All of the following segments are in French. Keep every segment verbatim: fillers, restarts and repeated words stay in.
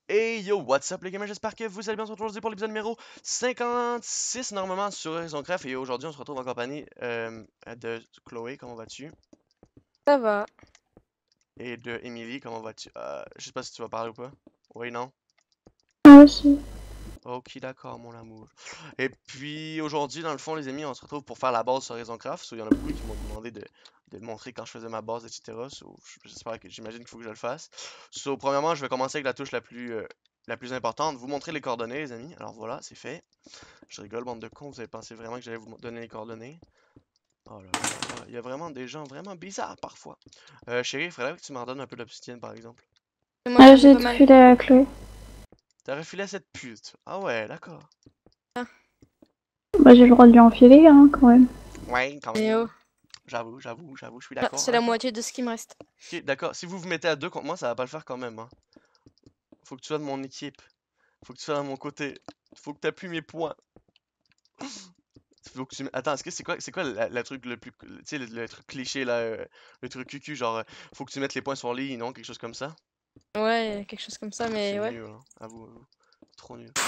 Hey yo, what's up les gamers, j'espère que vous allez bien aujourd'hui pour l'épisode numéro cinquante-six normalement sur Horizon Craft et aujourd'hui on se retrouve en compagnie euh, de Chloé, comment vas-tu? Ça va. Et de Emily, comment vas-tu? Euh, je sais pas si tu vas parler ou pas. Oui, non? Moi aussi. Ok, d'accord mon amour. Et puis aujourd'hui dans le fond les amis, on se retrouve pour faire la base sur Horizon Craft. So, il y en a beaucoup qui m'ont demandé de, de montrer quand je faisais ma base, et cetera. So, j'espère que j'imagine qu'il faut que je le fasse. So, premièrement, je vais commencer avec la touche la plus, euh, la plus importante. Vous montrer les coordonnées les amis. Alors voilà, c'est fait. Je rigole, bande de cons, vous avez pensé vraiment que j'allais vous donner les coordonnées? Oh là là là là, il y a vraiment des gens vraiment bizarres parfois. Euh, chérie, il faudrait que tu m'en redonnes un peu d'obsidienne par exemple. Et moi Ah, j'en ai j'ai pas tout mal. filé à Chloé. T'as refilé à cette pute. Ah ouais, d'accord. Ah. Bah, j'ai le droit de lui enfiler, hein, quand même. Ouais, quand Et oh. même. J'avoue, j'avoue, j'avoue, je suis Ah, d'accord, c'est la d'accord. moitié de ce qui me reste. Ok, d'accord. Si vous vous mettez à deux contre moi, ça va pas le faire quand même, hein. Faut que tu sois de mon équipe. Faut que tu sois de mon côté. Faut que t'appuies mes points. Faut que tu... m- Attends, est-ce que c'est quoi, c'est quoi la, la truc le plus, tu sais, le, le truc cliché là, euh, le truc cucu, genre, euh, faut que tu mettes les points sur ligne, non, quelque chose comme ça? Ouais, quelque chose comme ça, C'est mais ouais. nul, hein. Avoue, avoue. Trop nul.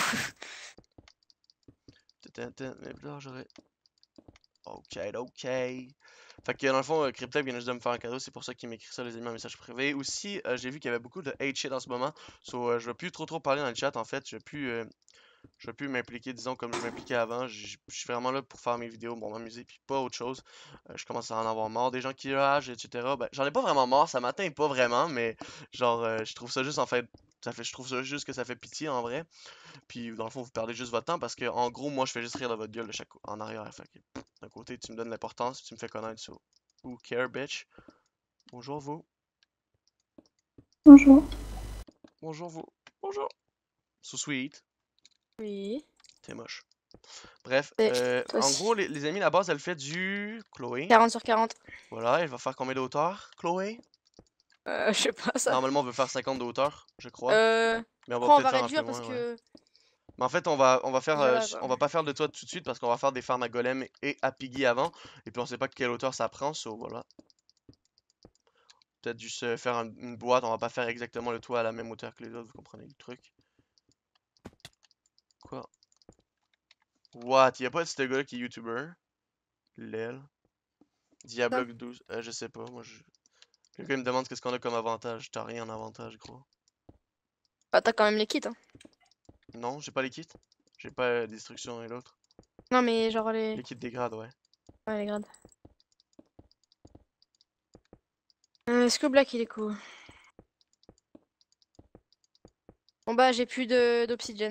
Tintin, mais là, j'aurais. Ok, ok. Fait que dans le fond, euh, Cryptep vient juste de me faire un cadeau, c'est pour ça qu'il m'écrit ça, les amis, en message privé. Aussi, euh, j'ai vu qu'il y avait beaucoup de hate shit en ce moment. So, euh, je vais plus trop trop parler dans le chat en fait. Je vais plus, euh, je vais plus m'impliquer, disons, comme je m'impliquais avant. Je je suis vraiment là pour faire mes vidéos, pour m'amuser, puis pas autre chose. Euh, je commence à en avoir marre des gens qui ragent, et cetera. Ben, j'en ai pas vraiment marre, ça m'atteint pas vraiment, mais genre, euh, je trouve ça juste en fait. Ça fait, je trouve ça juste que ça fait pitié en vrai. Puis dans le fond, vous perdez juste votre temps parce que en gros, moi je fais juste rire de votre gueule de chaque en arrière. Fait que d'un côté, tu me donnes l'importance, tu me fais connaître so who care bitch. Bonjour vous. Bonjour. Bonjour vous. Bonjour. So sweet. Oui. T'es moche. Bref, Et euh, toi en aussi. gros, les, les amis, la base, elle fait du Chloé. quarante sur quarante. Voilà, elle va faire combien de hauteur, Chloé? Euh, je sais pas ça. Normalement, on veut faire cinquante de hauteur, je crois. Euh. Mais on va Après, on peut-être va faire un peu réduire parce moins, ouais. que. Mais en fait, on va, on va faire, euh, Voilà ch- quoi. on va pas faire de toi tout de suite parce qu'on va faire des farms à golem et à piggy avant. Et puis on sait pas quelle hauteur ça prend, so voilà. Peut-être juste euh, faire un- une boîte, on va pas faire exactement le toit à la même hauteur que les autres, vous comprenez le truc. Quoi? What? Y'a pas de ce gars-là qui est YouTuber? Lel. Ça. Diablo douze, euh, je sais pas, moi je... Quelqu'un me demande qu'est-ce qu'on a comme avantage. T'as rien en avantage, gros. Bah, t'as quand même les kits, hein. Non, j'ai pas les kits. J'ai pas euh, destruction et l'autre. Non, mais genre les. Les kits dégradent, ouais. Ouais, les grades. Euh, Est-ce que Black il est cool? Bon, bah, j'ai plus de d'obsidienne.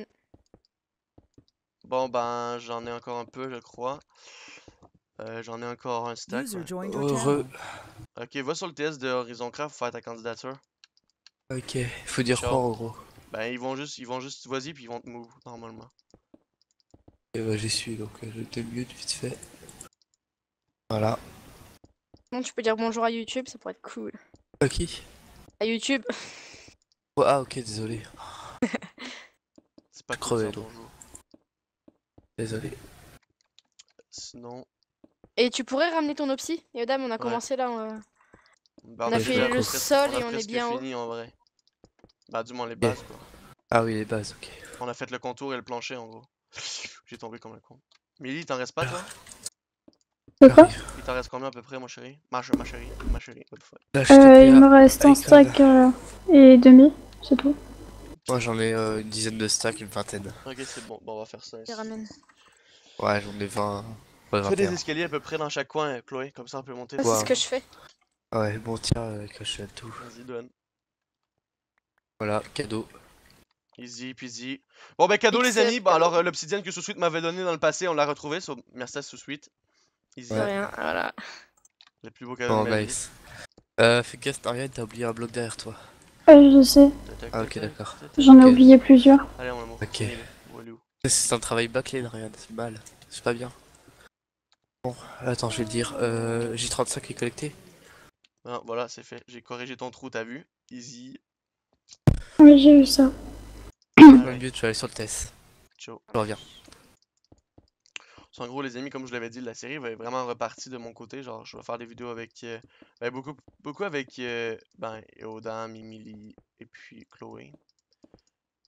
Bon ben, j'en ai encore un peu, je crois. Euh, j'en ai encore un stack, User ouais. joined your Heureux. channel. Ok, va sur le T S de Horizon Craft pour faire ta candidature. Ok, faut dire quoi Ciao. en gros? Ben, ils vont juste, ils vont juste, vas-y, puis ils vont te move, normalement. Et bah j'y suis donc euh, je te mute vite fait. Voilà. Bon, tu peux dire bonjour à YouTube, ça pourrait être cool. À qui? À YouTube. Oh, ah ok, désolé. C'est pas Je cool de crevais dire donc. bonjour. Désolé. Sinon, Et tu pourrais ramener ton opsi? Yodam, on a ouais. commencé là. On, Ben, on on a a Et je déjà fait le cours. presque, sol on a et on est presque bien haut. fini en vrai. Bah, du moins les Ok. bases, quoi. Ah oui, les bases, ok. On a fait le contour et le plancher, en gros. J'ai tombé comme un con. Milly, il t'en reste pas, toi? C'est quoi? J'arrive. Il t'en reste combien à peu près, mon chéri? Ma, ch- ma chérie, ma chérie, what the fuck. Là je Euh, T P il me reste un Icon. stack euh, et demi, c'est tout. Moi j'en ai euh, une dizaine de stacks, une vingtaine. Ok, c'est bon. Bon, on va faire ça Je les ainsi. ramène. Ouais, j'en ai vingt. Ouais, Fais des vingt et un. escaliers à peu près dans chaque coin, Chloé. Comme ça, on peut monter Ça, c'est ce que facilement. je fais. Ouais, bon tiens, euh, cache tout. Vas-y, donne. Voilà, cadeau. Easy peasy. Bon, ben, cadeau, les amis. Accept Bon, cadeau. alors, euh, l'obsidienne que Sous-Suite m'avait donné dans le passé, on l'a retrouvé. So, merci à Sous-Suite. De Easy. Ouais. rien, voilà. Le plus beau cadeau de Bon, ma vie. nice. Euh, fais gaffe, Ariane, t'as oublié un bloc derrière toi. Euh, je sais. Tac, Ah tac, ok, tac, d'accord. tac, tac. J'en ai Ok. oublié plusieurs. Allez, mon amour. Ok. Finis-le. Voilou. C'est un travail bâclé, Ariane, c'est mal. C'est pas bien. Bon, attends, je vais le dire. Euh, J trente-cinq est collecté. Ah, voilà, c'est fait. J'ai corrigé ton trou, t'as vu? Easy. Oui, j'ai eu ça. Dans le Alright. mieux, tu vas aller sur le test. Ciao. Je reviens. So, en gros, les amis, comme je l'avais dit, la série va être vraiment repartie de mon côté. Genre, je vais faire des vidéos avec. euh, ben, beaucoup, beaucoup avec. euh, ben, Eodam, Emily et puis Chloé.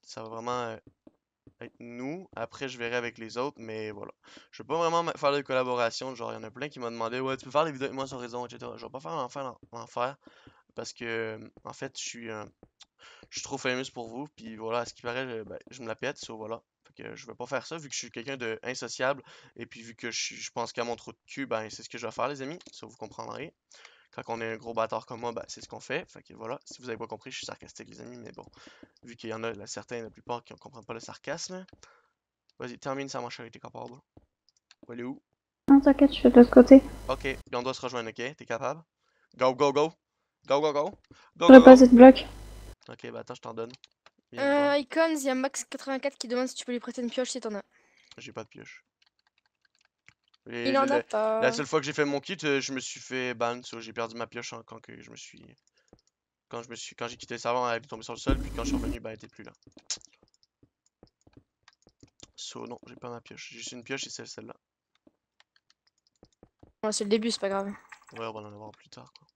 ça va vraiment euh, être nous. Après, je verrai avec les autres, mais voilà. Je vais pas vraiment ma- faire de collaboration. Genre, il y en a plein qui m'ont demandé, ouais, tu peux faire des vidéos avec moi sur Raison, et cetera. Je vais pas faire en faire, en faire parce que, euh, en fait, je suis, euh, je suis trop famous pour vous. Puis voilà, à ce qui paraît, je, ben, je me la pète, so voilà. Fait que je vais pas faire ça vu que je suis quelqu'un de insociable. Et puis vu que je, suis- je pense qu'à mon trou de cul, ben c'est ce que je vais faire, les amis. Ça vous comprendrez. Quand on est un gros bâtard comme moi, ben c'est ce qu'on fait. Fait que voilà, si vous avez pas compris, je suis sarcastique, les amis. Mais bon, vu qu'il y en a là, certains, la plupart, qui ne comprennent pas le sarcasme. Vas-y, termine ça, mon chéri, t'es capable. Où elle est où? Non, t'inquiète, je suis de l'autre côté. Ok, puis on doit se rejoindre, ok? T'es capable? Go, go, go! Go, go, go! Go, J'aurais go, pas go! assez de blocs. Ok, bah attends, je t'en donne. Viens me Euh, voir. Icons, il y a Max quatre-vingt-quatre qui demande si tu peux lui prêter une pioche si t'en as. J'ai pas de pioche. Et Il le- en a le- la pas. seule fois que j'ai fait mon kit, euh, je me suis fait ban, so j'ai perdu ma pioche hein, quand que je me suis. Quand je me suis. Quand j'ai quitté le serveur, elle est tombée sur le sol, puis quand je suis revenu, ben elle était plus là. So non, j'ai pas ma pioche. J'ai juste une pioche et c'est celle-là. Bon, c'est le début, c'est pas grave. Ouais, on va en avoir plus tard quoi.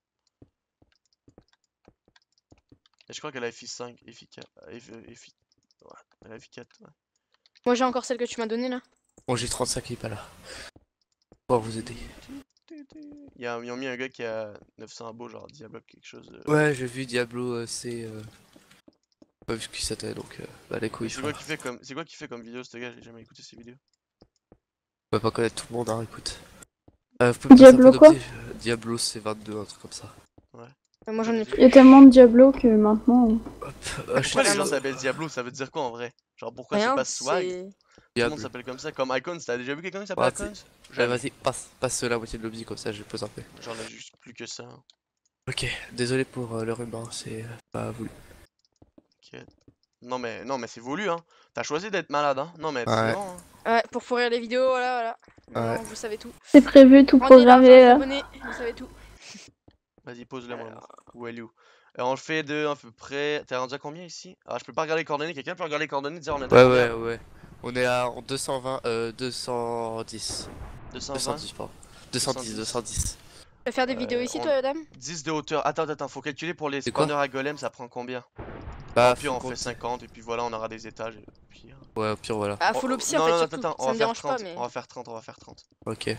Et je crois qu'elle a F I cinq, F I quatre. F, F I... Ouais, elle a F I quatre, ouais. Moi j'ai encore celle que tu m'as donnée là. Bon, j'ai trente-cinq, il est pas là. Pour vous aider. Il y a, ils ont mis un gars qui a neuf cents beaux, genre Diablo quelque chose. euh. Ouais, j'ai vu Diablo, euh, c'est. Euh... Pas vu ce qui c'était donc. Euh... Bah, les Mais couilles, c'est quoi frère. qui fait comme. C'est quoi qui fait comme vidéo ce gars? J'ai jamais écouté ses vidéos. On va pas connaître tout le monde, hein, écoute. Euh, vous pouvez me passer un peu Diablo quoi? d'objet euh, Diablo, c'est vingt-deux, un truc comme ça. Euh, moi j'en ai plus. Il y a tellement de Diablo que maintenant. Hop, Mais ah, je pourquoi sais les gens pas. s'appellent Diablo? Ça veut dire quoi en vrai? Genre pourquoi c'est Rien, pas swag? c'est. Tout le monde Diable. s'appelle comme ça. Comme Icons, t'as déjà vu quelqu'un qui s'appelle Ouais, Icons? c'est- Ouais, Jamais. vas-y, passe, passe la moitié de l'objet comme ça, je pose un peu. J'en ai juste plus que ça. hein. Ok, désolé pour euh, le ruban, c'est euh, pas voulu. Ok. Non mais non mais c'est voulu hein. T'as choisi d'être malade hein. Non mais c'est Ouais, bon hein. Ouais, pour pourrir les vidéos, voilà, voilà. Ouais. Maintenant, vous savez tout. C'est prévu, tout Rendez l'argent programmé aux là. abonnés, vous savez tout. Vas-y pose-le moi. Alors, Où elle est où? Euh, on le fait de à peu près. T'es rendu à combien ici? Ah je peux pas regarder les coordonnées. Quelqu'un peut regarder les coordonnées dire on est à Ouais, combien? ouais, ouais. On est à en deux cent vingt, euh, deux cent dix. deux cent vingt? deux cent dix, pardon. deux cent dix, deux cent dix. tu vas faire des vidéos Euh, ici, on- toi, dame? dix de hauteur. Attends, attends, faut calculer pour les C'est quoi? spawners à golem, ça prend combien? Bah, Au pire, faut on fait compter. cinquante et puis voilà, on aura des étages. Et puis, hein. Ouais, au pire, voilà. Ah, On- full on- opsi non, en fait, non, surtout. attends, attends, on Ça va me faire dérange pas, trente. mais. On va faire trente, on va faire trente. Ok.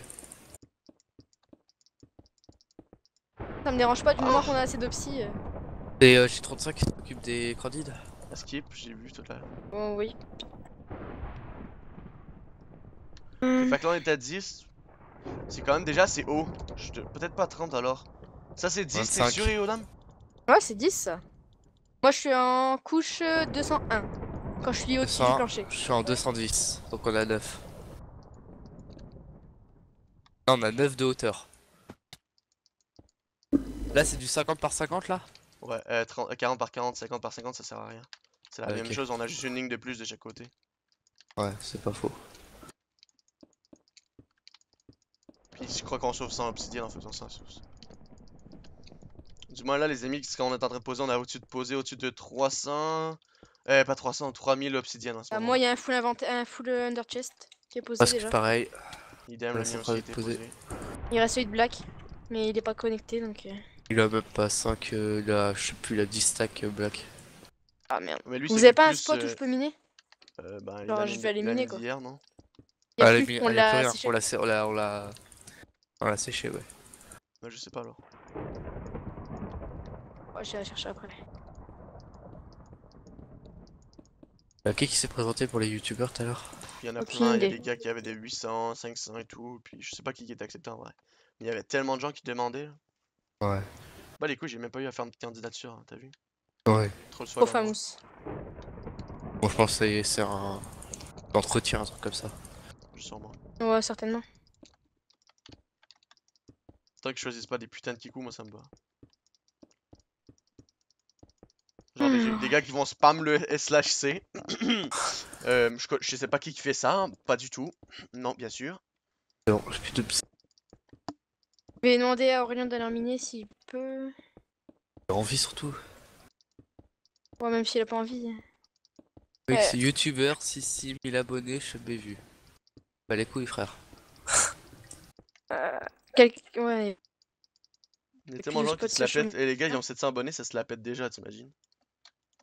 Ça me dérange pas du moment qu'on a assez d'opsi. euh. Et euh, j'ai trente-cinq qui s'occupe des candides. À skip, j'ai vu tout à l'heure. Oh oui. Ok, fait que là, on est à dix. C'est quand même déjà assez haut. Je te- Peut-être pas trente alors. Ça, c'est dix, t'es vingt-cinq. sûr, Yodam? Ouais, c'est dix ça. Moi je suis en couche euh, deux cent un. Quand je suis au-dessus du deux cents, plancher. je suis en deux cent dix, donc on a neuf. Non, on a neuf de hauteur. Là, c'est du cinquante par cinquante là? Ouais, euh, trente, euh, quarante par quarante, cinquante par cinquante, ça sert à rien. C'est la Ah, même ok. chose, on a juste une ligne de plus de chaque côté. Ouais, c'est pas faux. Puis je crois qu'on sauve sans obsidienne en faisant ça. ça. Du moins là les amis, ce qu'on est en train de poser, on a au-dessus de poser au-dessus de trois cents. Euh, pas trois cents, trois mille obsidienne en ce Bah, moment. moi il y a un full inventaire, un full euh, under chest qui est posé Parce que déjà. pareil, Idem, Ouais, le c'est mien en train aussi de était poser. posé. Il reste celui de Black, mais il est pas connecté donc. euh, il a même pas cinq, euh, il a, je sais plus, il a dix stacks euh, black. Ah merde. Mais lui Vous c'est avez du pas un plus. spot où euh, je peux miner? euh, ben, il Genre, a je mis, vais aller il a miner, mis quoi. d'hier, non? Y a Ah, les plus, mi- on ah, y a plus l'a rien, séché. on l'a sé- on l'a on l'a on l'a séché, ouais. Ouais, je sais pas alors. Ouais, je vais la chercher après. Bah, qui qui s'est présenté pour les youtubeurs tout à l'heure? Il y en a Aucune plein, il y a idée. des gars qui avaient des huit cents, cinq cents et tout. Puis je sais pas qui qui était accepté en vrai. Mais il y avait tellement de gens qui demandaient. là. Ouais. Bah les couilles, j'ai même pas eu à faire de candidature, hein, t'as vu? Ouais. Trop de Trop swag en moi. famous. Bon, je pense que c'est c'est un entretien, un truc comme ça. Sûrement. Ouais, certainement. Tant que je choisisse pas des putains de kikou, moi ça me va. Genre des, des gars qui vont spam le S slash C. euh, je, co- je sais pas qui qui fait ça, hein, pas du tout. Non, bien sûr. C'est bon, j'ai plus de psy- Je vais demander à Aurélien d'aller en miner s'il peut. envie surtout. Ouais, même s'il a pas envie. Oui, Ouais. c'est youtubeur, six mille abonnés, jamais vu. Bah les couilles, frère. Euh, quel... Ouais. Il y a Et tellement puis de le gens qui spot se la se chemin- pètent. Et les gars, ils ont sept cents abonnés, ça se la pète déjà, t'imagines?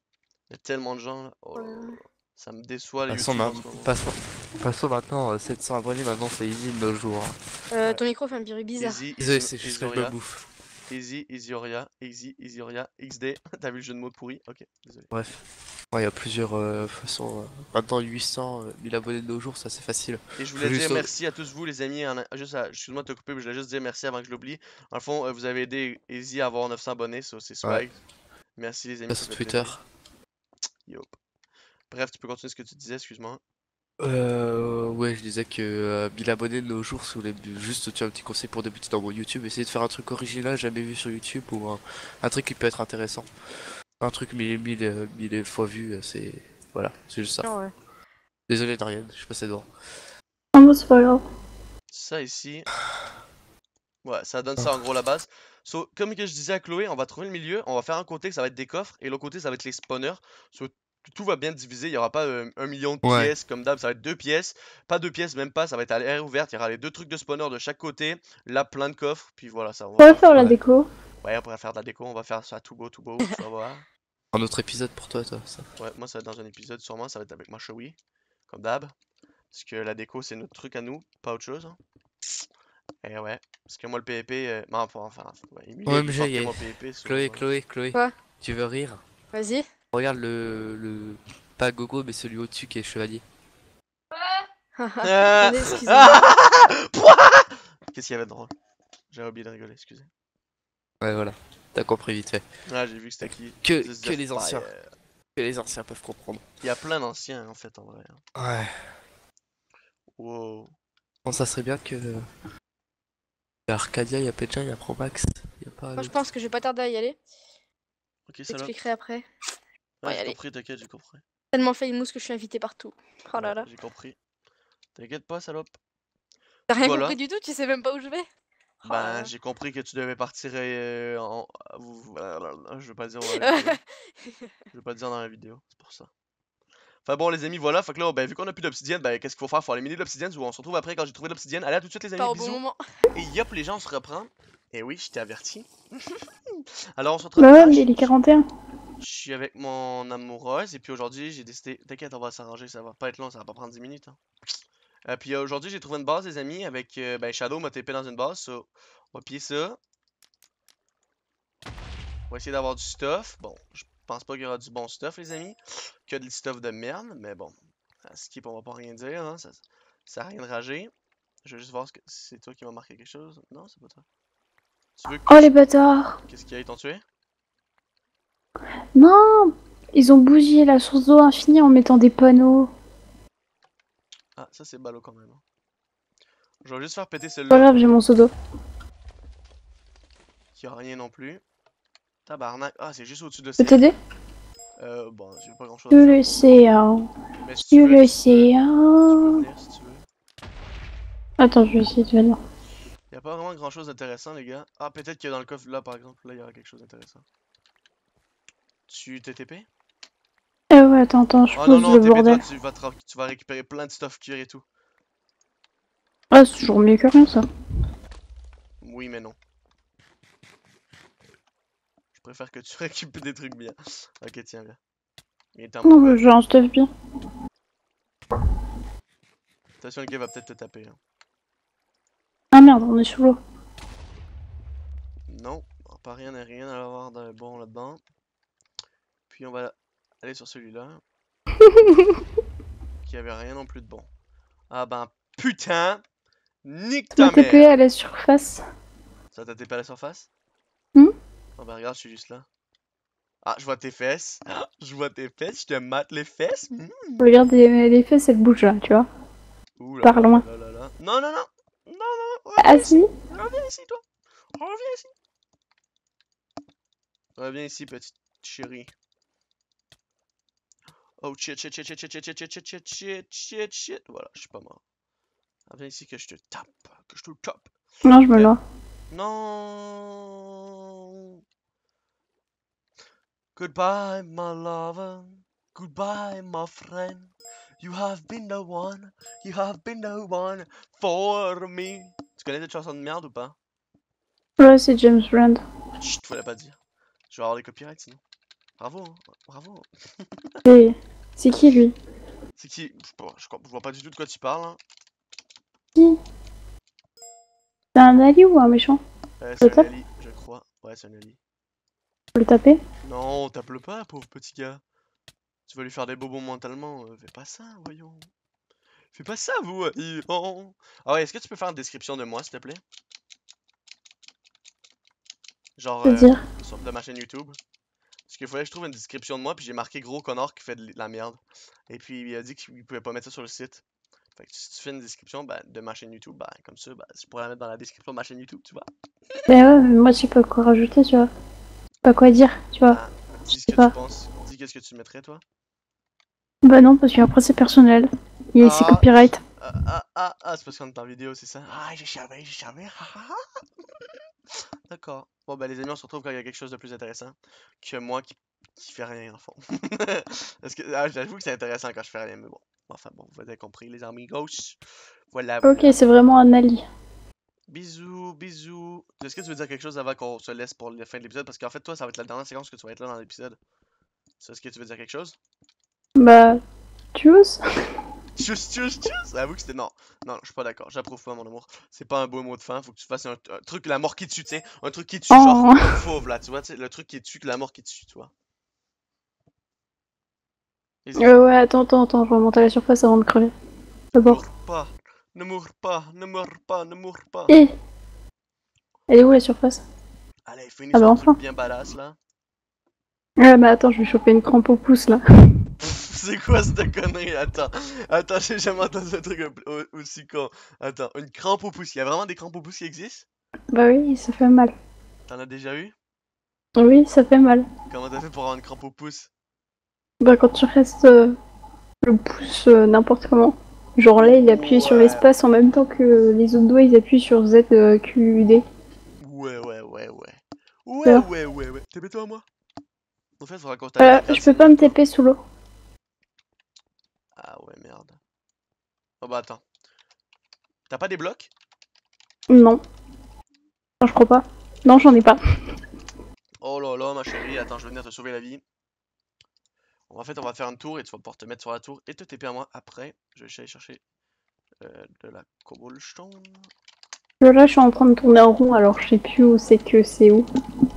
Il y a tellement de gens là. Oh là là. Ça me déçoit les Passons, youtubeurs ma- en ce moment. passons, passons maintenant, euh, sept cents abonnés, maintenant c'est easy de nos jours. hein. Euh, Ouais. ton micro fait un bruit bizarre. Easy, Désolé, Easy, c'est juste que je me Easoria. bouffe. Easy, Easyoria, Easy, Easyoria, X D. T'as vu le jeu de mots pourri? Ok, désolé. Bref. Ouais, il y a plusieurs euh, façons. euh, Maintenant huit cent euh, mille abonnés de nos jours, ça c'est facile. Et je Faut voulais juste dire au- merci à tous vous les amis. en- Juste à- Excuse-moi de te couper, mais je voulais juste dire merci avant que je l'oublie. En le fond, euh, vous avez aidé Easy à avoir neuf cents abonnés, ça c'est swag. Merci les amis, sur ça fait Twitter. plaisir. Yup. Bref, tu peux continuer ce que tu disais, excuse-moi. Euh, ouais, je disais que euh, mille abonnés de nos jours, si vous voulez juste tu as un petit conseil pour débuter dans mon YouTube, essayez de faire un truc original, jamais vu sur YouTube, ou un, un truc qui peut être intéressant. Un truc mille, mille, euh, mille fois vu, euh, c'est... Voilà, c'est juste ça. Non, ouais. Désolé Darian, je suis passé devant. Ah bon, c'est pas grave. Ça ici. Ouais, ça donne ça en gros la base. So, comme que je disais à Chloé, on va trouver le milieu, on va faire un côté que ça va être des coffres et l'autre côté ça va être les spawners. So, tout va bien diviser, il n'y aura pas euh, un million de Ouais. pièces comme d'hab, ça va être deux pièces. Pas deux pièces, même pas, ça va être à l'air ouverte, il y aura les deux trucs de spawner de chaque côté, là plein de coffres, puis voilà, ça On va. va faire la Ouais. déco. Ouais, on pourrait faire de la déco, on va faire ça tout beau, tout beau, tu vas voir. Un autre épisode pour toi, toi, ça. Ouais, moi ça va être dans un épisode sûrement, ça va être avec ma Chewie, comme d'hab. Parce que la déco c'est notre truc à nous, pas autre chose. hein. Et ouais, parce que moi le P V P, euh... bah, enfin, enfin, ouais, Emilie O est M plus G, fort que y a- moi P V P. so, Chloé, voilà. Chloé, Chloé. Quoi? Tu veux rire? Vas-y. Regarde le... le... Pas Gogo, mais celui au-dessus qui est chevalier. Ah Attendez, excusez-moi. Pouah Qu'est-ce qu'il y avait de drôle? J'avais oublié de rigoler, excusez. Ouais, voilà. T'as compris vite fait. Ah, j'ai vu que c'était qui. Que, This is que the les anciens. fire. Que les anciens peuvent comprendre. Il y a plein d'anciens en fait en vrai. hein. Ouais. Wow. Bon, ça serait bien que... Il y a Arcadia, il y a Pecha, il y a Promax. Il y a pas... Moi, je d'autres. pense que je vais pas tarder à y aller. Ok, Je ça va. t'expliquerai après. Ah, Ouais, j'ai allez. compris, t'inquiète, j'ai compris. Tellement fait une mousse que je suis invité partout. Oh là Ouais, là. j'ai compris. T'inquiète pas, salope. T'as rien Voilà. compris du tout, tu sais même pas où je vais. Oh là Ben, là. j'ai compris que tu devais partir euh, en... vous- vous- Je vais pas le dire dans la vidéo. Je vais pas le dire dans la vidéo, c'est pour ça. Enfin bon les amis, voilà, fait que là, ben, vu qu'on a plus d'obsidienne, ben qu'est-ce qu'il faut faire? Faut aller miner de l'obsidienne, ou on se retrouve après quand j'ai trouvé l'obsidienne. Allez, à tout de suite les amis, Pas au bon bisous. moment. Et yop les gens, on se reprend. Et oui, je t'ai averti. Alors on se retrouve Bah ouais, dimanche. mais il est quarante et un. Je suis avec mon amoureuse et puis aujourd'hui j'ai décidé... T'inquiète, on va s'arranger, ça va pas être long, ça va pas prendre dix minutes. Hein. Euh, puis euh, aujourd'hui j'ai trouvé une base les amis avec... euh, ben Shadow m'a T P dans une base, so, on va piller ça. On va essayer d'avoir du stuff. Bon, je pense pas qu'il y aura du bon stuff les amis. Que du stuff de merde, mais bon. À skip on va pas rien dire, hein. ça, ça a rien de rager. Je vais juste voir ce que c'est toi qui m'a marqué quelque chose. Non, c'est pas toi. Tu veux que... Oh les bâtards. Qu'est-ce qu'il y a, ils t'ont tué? Non, ils ont bougé la source d'eau infinie en mettant des panneaux. Ah, ça c'est ballot quand même. hein. Je vais juste faire péter Pas celui-là. grave, j'ai mon seau d'eau. Qui a rien non plus. Tabarnak. Ah, c'est juste au-dessus de Je ça. peux t'aider? Euh, bon, j'ai pas grand chose. Tu le sais, hein. Mais si Tu tu veux, le tu sais, peux hein. venir si tu veux. Attends, je vais essayer de venir. Y a pas vraiment grand chose d'intéressant, les gars. Ah, peut-être que dans le coffre là, par exemple, là, il y aura quelque chose d'intéressant. Tu t'es T P? Eh ouais, attends, attends, je Oh non, pose non, le T P, toi, bordel. tu vas, te ra- tu vas récupérer plein de stuff cuir et tout. Ah, c'est toujours mieux que rien, ça. Oui, mais non. Je préfère que tu récupères des trucs bien. Ok, tiens, viens. Il est en Non, mauvais. mais j'ai un stuff bien. Attention, le gars va peut-être te taper. hein. Ah merde, on est sous l'eau. Non, pas rien et rien à avoir de bon là-dedans. Puis on va aller sur celui-là. Qui avait rien non plus de bon. Ah ben putain! Nique Tu m'as ta T P mère! à la surface. Ça t'a T P à la surface? Hmm? Oh ben regarde, je suis juste là. Ah, je vois tes fesses. Je vois tes fesses, je te mate les fesses. Hmm. Regarde les, les fesses, elles bougent là, tu vois. Ouh là Par là loin. là là là. Non, non, non! Non, non, Ah reviens ici! si. Reviens ici, toi! Reviens ici! Reviens ici, petite chérie. Oh shit, shit, shit, shit, shit, shit, shit, shit, shit, shit, shit, shit, shit. Voilà, je suis pas mort. Reviens ici que je te tape, que je te tape. Non, je me lance. Non. Goodbye, my lover. Goodbye, my friend. You have been the one. You have been the one for me. Tu connais cette chanson de merde ou pas? Ouais, c'est James Brand. Chut, faut la pas dire. Je vais avoir des copyrights sinon. Bravo, hein. Bravo. Et c'est qui lui? C'est qui? Je, sais pas, je, je vois pas du tout de quoi tu parles. Hein. Qui? C'est un allié ou un méchant? Euh, Le c'est un tape? Ali, je crois. Ouais, c'est un Ali. Faut le taper? Non, tape-le pas, pauvre petit gars. Tu vas lui faire des bobos mentalement. euh, fais pas ça, voyons. Fais pas ça, vous. euh, oh. Ah ouais, est-ce que tu peux faire une description de moi, s'il te plaît? Genre, euh, C'est-à-dire? sur- de ma chaîne YouTube. Parce qu'il fallait que je trouve une description de moi, puis j'ai marqué gros connard qui fait de la merde. Et puis il a dit qu'il pouvait pas mettre ça sur le site. Fait que si tu fais une description ben, de ma chaîne YouTube, ben, comme ça, ben, je pourrais la mettre dans la description de ma chaîne YouTube, tu vois. Ben ouais, mais moi je sais pas quoi rajouter, tu vois. Pas quoi dire, tu vois. Ben, dis ce sais que pas. tu penses. Dis qu'est-ce que tu mettrais, toi. Bah non, parce qu'après c'est personnel. Et c'est Ah, copyright. ah, ah, ah, ah, c'est parce qu'on est en vidéo, c'est ça. Ah, j'ai savais, j'ai savais. ah, ah, ah. D'accord. Bon, ben, les amis, on se retrouve quand il y a quelque chose de plus intéressant que moi qui, qui fait rien, en fond. Parce que, ah, j'avoue que c'est intéressant quand je fais rien, mais bon. Enfin, bon, vous avez compris, les amis gauche. Voilà, Ok, voilà. c'est vraiment un allié. Bisous, bisous. Est-ce que tu veux dire quelque chose avant qu'on se laisse pour la fin de l'épisode? Parce qu'en fait, toi, ça va être la dernière séquence que tu vas être là dans l'épisode. Est-ce que tu veux dire quelque chose? Bah, tu oses? Tchuss, tchuss, tchuss! Avoue que c'était. Non, non, je suis pas d'accord. J'approuve pas mon amour. C'est pas un beau mot de fin. Faut que tu fasses un, un truc, la mort qui tue, tu sais. Un truc qui tue, genre Oh. comme fauve là, tu vois. Tu sais, le truc qui tue, que la mort qui tue, tu vois. Vas-y. Euh, ouais, attends, attends, attends, je remonte à la surface avant de crever. Ne D'abord. mourre pas. Ne mourre pas. Ne mourre pas. Ne mourre pas. Eh! Elle est où la surface? Allez, finis Ah sur bah un enfin. truc bien badass là. Ouais, bah attends, je vais choper une crampe au pouce là. C'est quoi cette connerie? Attends, attends, j'ai jamais entendu un truc au- aussi con. Attends, une crampe au pouce. Il y a vraiment des crampes au pouce qui existent? Bah oui, ça fait mal. T'en as déjà eu? Oui, ça fait mal. Comment t'as fait pour avoir une crampe au pouce? Bah quand tu restes euh, le pouce euh, n'importe comment. Genre là, il appuie sur Ouais. l'espace en même temps que les autres doigts, ils appuient sur Z, euh, Q, D. Ouais, ouais, ouais, ouais. Ouais, Alors ouais, ouais, ouais. T'es toi à moi? En fait, faudra qu'on Euh, t'aille je peux pas me T P sous l'eau. Ah ouais, merde. Oh bah attends. T'as pas des blocs? Non. Non, je crois pas. Non, j'en ai pas. Oh là là, ma chérie, attends, je vais venir te sauver la vie. En fait, on va faire un tour et tu vas pouvoir te mettre sur la tour et te T P à moi après. Je vais aller chercher euh, de la cobblestone. Là, je suis en train de tourner en rond, alors je sais plus où c'est que c'est où.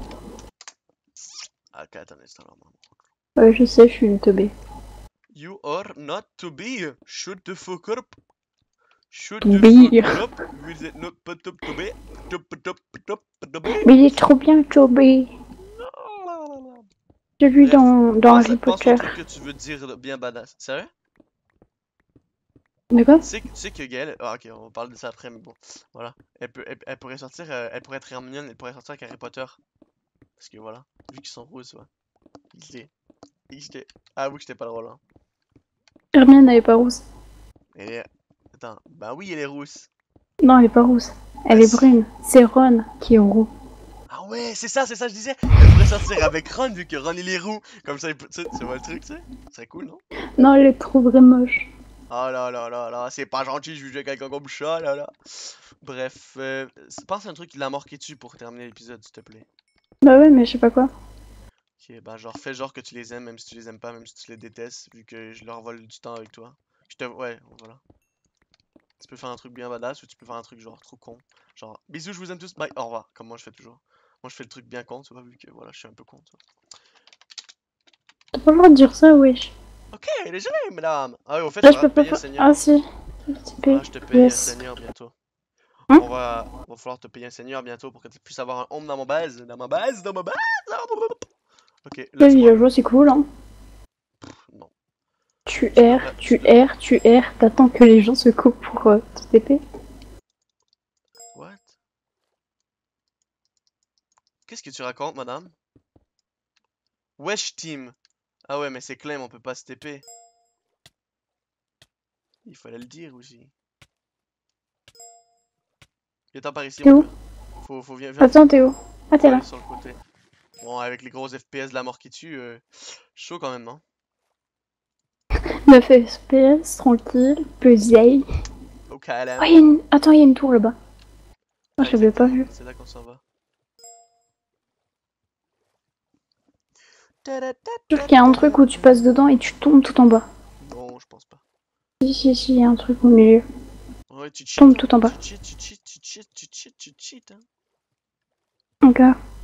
Ah, ok, attends un instant là, maman. Ouais, je sais, je suis une teubée. You are not to be. Shoot the fuck up. Shoot To the be. fuck up. Will it not put up to be? Top, top, top, top, Mais il est trop bien, Toby. J'ai vu Bref, dans, dans pense, Harry pense au Potter. truc que tu veux dire de bien badass. Sérieux? De quoi? Tu sais, que- tu sais que Gaëlle. Ah, ok, on va parler de ça après, mais bon. Voilà. Elle, peut, elle, elle pourrait sortir. euh, elle pourrait être Hermione, elle pourrait sortir avec Harry Potter. Parce que voilà. Vu qu'ils sont roses, ouais. X D. X D. Ah oui, que j'étais pas drôle, hein. Hermione, elle est pas rousse. Elle est. Attends. Bah oui, elle est rousse. Non, elle est pas rousse. Elle Bah est si. brune. C'est Ron qui est roux. Ah ouais, c'est ça, c'est ça, je disais. Elle pourrait sortir avec Ron, vu que Ron il est roux. Comme ça, il peut- tu sais, tu vois le truc, tu sais. C'est cool, non? Non, elle est trop vraiment moche. Oh là là là là, c'est pas gentil, je juge quelqu'un comme ça, là là. Bref, euh, pense à un truc, la mort qui tue pour terminer l'épisode, s'il te plaît. Bah ouais, mais je sais pas quoi. Ok, bah genre, fais genre que tu les aimes, même si tu les aimes pas, même si tu les détestes, vu que je leur vole du temps avec toi. Je te... Ouais, voilà. Tu peux faire un truc bien badass ou tu peux faire un truc genre trop con. Genre, bisous, je vous aime tous, bye, au revoir, comme moi je fais toujours. Moi je fais le truc bien con, tu vois, vu que voilà, je suis un peu con, tu vois. T'as pas le droit de dire ça, wesh. Ok, désolé, madame. Ah oui, au fait, Là, tu je vas peux te pas payer un faire. seigneur. Ah, si. T P. Ah, je te paye un Yes. seigneur bientôt. Hein? On va... va falloir te payer un seigneur bientôt pour que tu puisses avoir un home dans ma base. Dans ma base, dans ma base. Ok, là Les tu vois. villageois, c'est cool, hein. Non. Tu Tu erres, devrais- tu tu devrais- erres, tu erres. T'attends que les gens se coupent pour euh, te T P. What? Qu'est-ce que tu racontes, madame? Wesh team. Ah ouais, mais c'est claim, on peut pas se T P. Il fallait le dire aussi. Viens par ici, T'es mon où? gars. Faut, faut, viens, viens. Attends, t'es où? Ah, Faut t'es là. aller sur le côté. Bon, avec les gros F P S de la mort qui tue, euh, chaud quand même, hein. neuf F P S, tranquille, peu vieille. Au calme. Oh, y a une... Attends, il y a une tour là-bas. Ah, Ah, je l'avais pas exactement, vu. c'est là qu'on s'en va. Je trouve qu'il y a un truc où tu passes dedans et tu tombes tout en bas. Non, je pense pas. Si, si, si, il y a un truc au milieu. Ouais, tu cheats. Tombe hein. tout en bas. Tu cheats, tu cheats, tu cheats, tu cheats, tu cheats. Hein. Ok.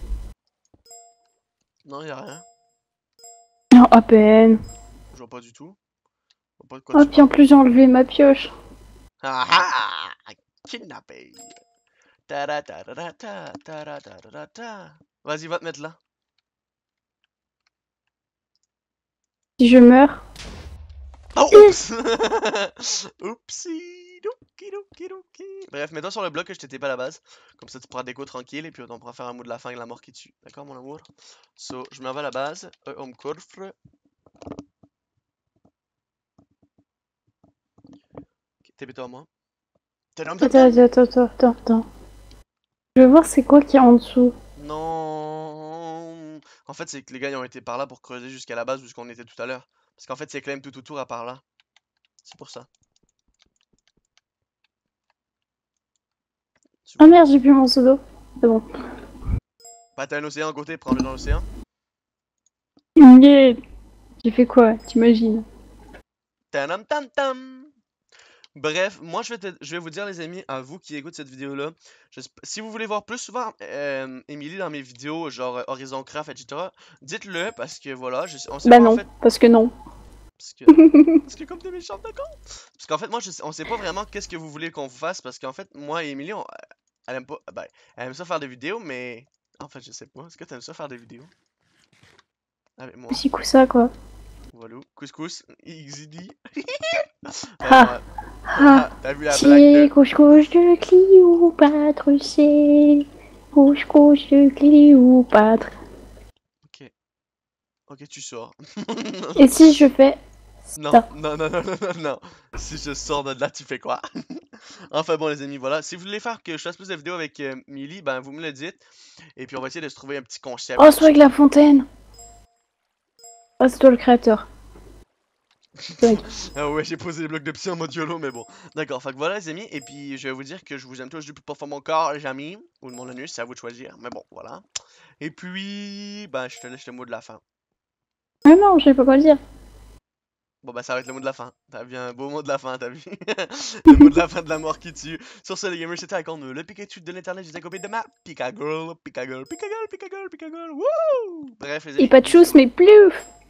Non, y'a rien. Non, à peine. Je vois pas du tout. Je vois pas de quoi Oh, tu puis en parles. plus, j'ai enlevé ma pioche. Ah ah! Kidnappé! Ta-da-ta-da-da-ta, ta-da-ta-da-da-ta. Vas-y, va te mettre là. Si je meurs. Oh, oups! Oupsie! Douki, douki, douki. Bref, mets-toi sur le bloc que je t'étais pas à la base. Comme ça, tu pourras déco tranquille et puis on pourra faire un mot de la fin avec la mort qui tue. D'accord, mon amour? So, je m'en vais à la base. Euh, on me coffre. Ok, T P toi à moi. Tadam, tam, Attends, tam. attends, attends, attends, attends. Je veux voir c'est quoi qu'il y a en dessous. Non. En fait, c'est que les gars ils ont été par là pour creuser jusqu'à la base où qu'on était tout à l'heure. Parce qu'en fait, c'est claim tout autour à part là. C'est pour ça. Tu Oh vois. merde, j'ai plus mon pseudo. C'est bon. Bah, t'as un océan à côté, prends-le dans l'océan. Yeah. J'ai fait quoi, t'imagines? Tadam, tam, tam. Bref, moi je vais, te- je vais vous dire les amis, à vous qui écoutent cette vidéo-là, j'esp- si vous voulez voir plus souvent euh, Emily dans mes vidéos, genre euh, Horizon Craft, et cetera, dites-le parce que voilà, je, sais- on sait Bah pas en non, fait, parce que non. parce que, parce que comme t'es méchante d'accord? Parce qu'en fait moi je sais- on sait pas vraiment qu'est-ce que vous voulez qu'on vous fasse parce qu'en fait moi et Emily, on- elle aime pas, ben, elle aime ça faire des vidéos mais en fait je sais pas, est-ce que t'aimes ça faire des vidéos avec moi? Petit coup ça, quoi. Voilà, couscous, X D. Ha. Ha. T'as vu la blague de... C'est couche couche de Cléopâtre, c'est couche couche de Cléopâtre. Ok, ok tu sors. Et si je fais Non, ça? non, non, non, non, non, non. Si je sors de là, tu fais quoi? Enfin bon, les amis, voilà. Si vous voulez faire que je fasse plus de vidéos avec euh, Millie, ben vous me le dites. Et puis on va essayer de se trouver un petit concept. Oh, c'est avec la fontaine. Oh, c'est toi le créateur. Oui. Ah ouais, j'ai posé les blocs de psy en mode YOLO, mais bon. D'accord, fait que voilà, les amis. Et puis je vais vous dire que je vous aime tous du plus profond de mon corps, les amis. Ou de mon anus, c'est à vous de choisir. Mais bon, voilà. Et puis, ben je te laisse le mot de la fin. Ah non, je sais pas quoi dire. Bon bah ça va être le mot de la fin. T'as vu un beau mot de la fin, t'as vu? Le mot de la fin de la mort qui tue. Sur ce les gamers, c'était avec nous, le Pikachu de l'internet, j'étais accompagné de ma Pika Girl, Pika Girl, Pika Girl, Pika Girl, Pika Girl, Pika Girl, wouh! Bref les amis. Et pas de chousse, mais plus.